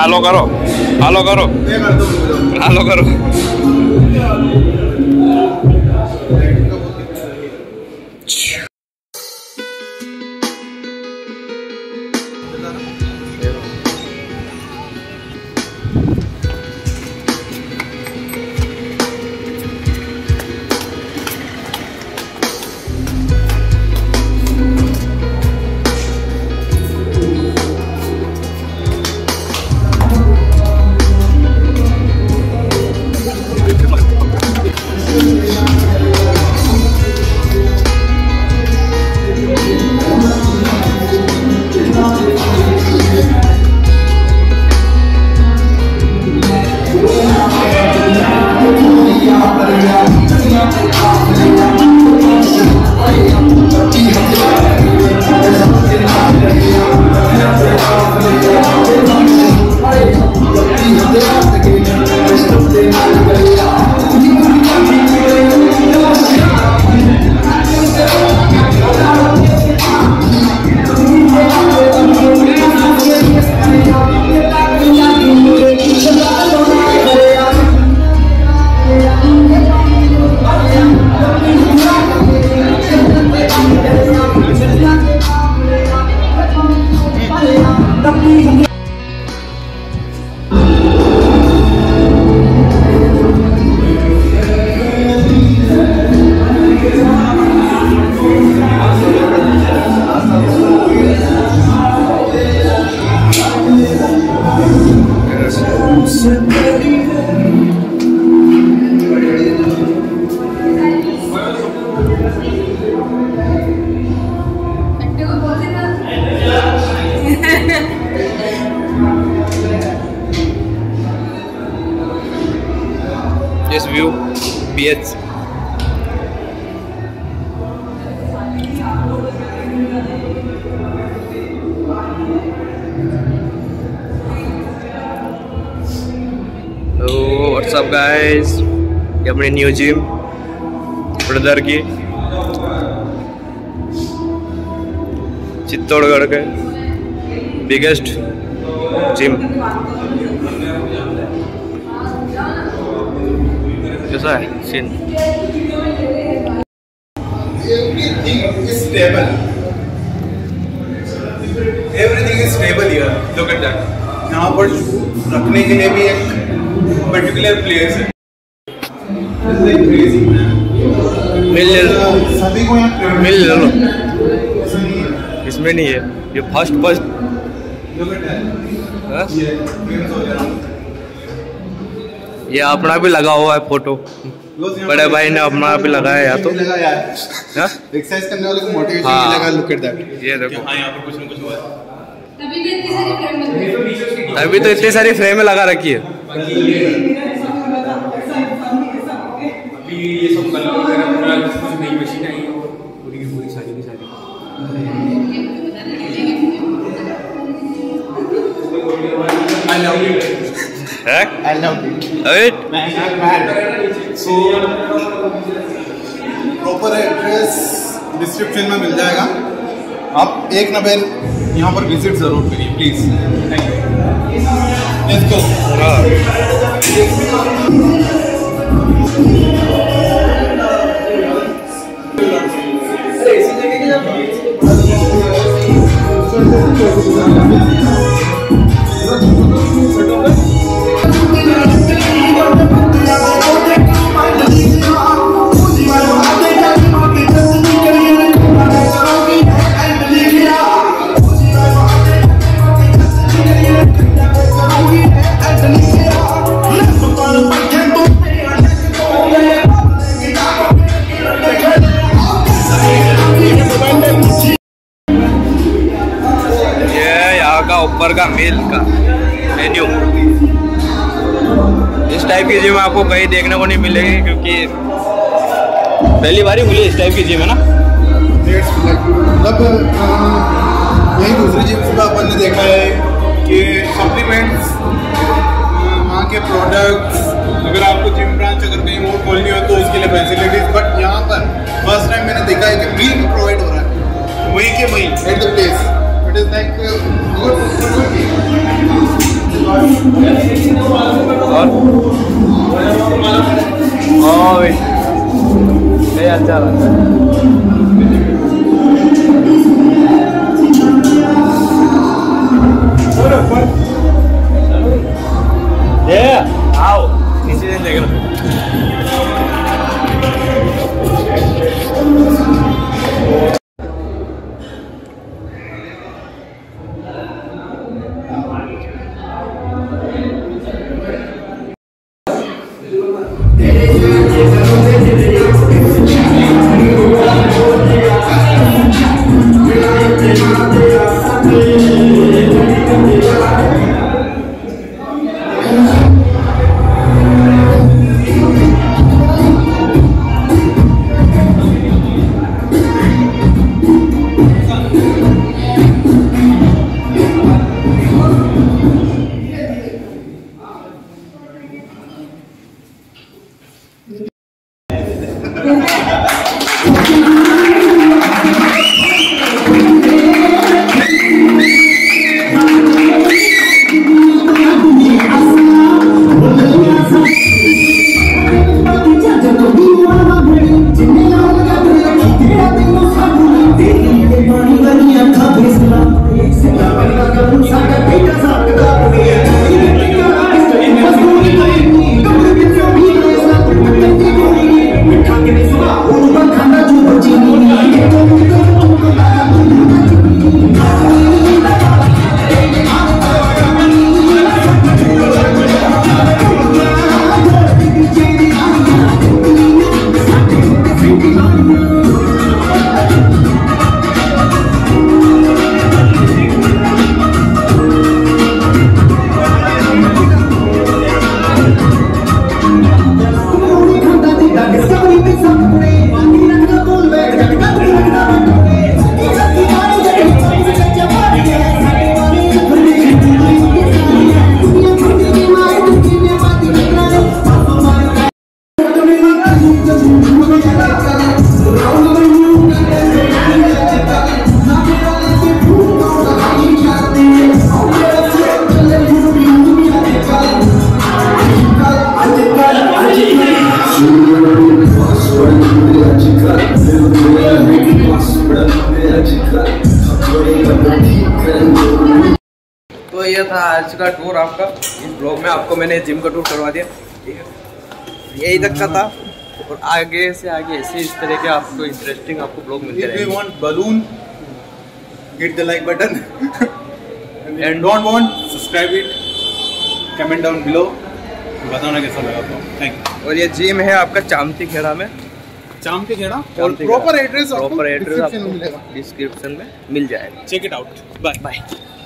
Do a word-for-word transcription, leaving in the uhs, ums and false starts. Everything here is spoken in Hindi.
हालो करो, हालो करो, हालो करो। This view, beach. So what's up guys? ये अपनी न्यू जिम ब्रदर की चित्तौड़गढ़ के बिगेस्ट जिम। कैसा है scene? Everything is stable. Everything is stable here. Look at that. यहाँ पर रखने के लिए भी एक पर्टिकुलर प्लेस है। It's like crazy man. मिल ले लो, सभी को यहाँ मिल ले लो। इसमें नहीं है, ये first first. Look at that. ये फ्रेम्स हो जाए। ये अपना भी लगा हुआ है फोटो, बड़े भाई ने अपना भी लगाया या तो एक्सरसाइज करने वाले को मोटिवेशन मिलेगा। Look at that. ये देखो हाँ, यहाँ पर कुछ न कुछ हुआ है। तभी तो इतनी सारी फ्रेमें लगा रखी है। ये सब कलर वगैरह पूरा नई मशीन आई है पूरी की पूरी सारी की सारी। I love it. I love it. It? So proper address description में मिल जाएगा। आप एक ना बार यहाँ पर विजिट जरूर करिए प्लीज। Thank you. लेट्स ऊपर का मेल का मेन्यू। इस टाइप की जिम आपको कहीं देखने को नहीं मिलेगी, क्योंकि पहली बार ही मिली इस टाइप की जिम है ना। मतलब यही दूसरी जिम में अपन ने देखा है कि सप्लीमेंट्स, वहाँ के प्रोडक्ट्स, अगर आपको जिम ब्रांच अगर कहीं और खोलनी हो तो उसके लिए फैसिलिटीज, बट यहाँ पर फर्स्ट टाइम मैंने देखा है कि मील प्रोवाइड हो रहा है वहीं के वहीं at the place. It is like good. और ये अच्छा लगता है। ये आओ नीचे से देख लो। तो ये था आज का टूर आपका। इस ब्लॉग में आपको मैंने जिम का टूर करवा दिया, ठीक है, यही तक का था। और आगे से आगे ऐसे इस तरह के आपको इंटरेस्टिंग आपको ब्लॉग मिलते रहेंगे। If you want balloon, hit the like button and don't want subscribe it, comment down below, बताना कैसा लगा तो। Thank you. और ये जिम है आपका चामती खेड़ा में, चामती खेड़ा, और प्रॉपर एड्रेस प्रॉपर एड्रेस आपको डिस्क्रिप्शन में मिल जाएगा। Check it out. Bye bye.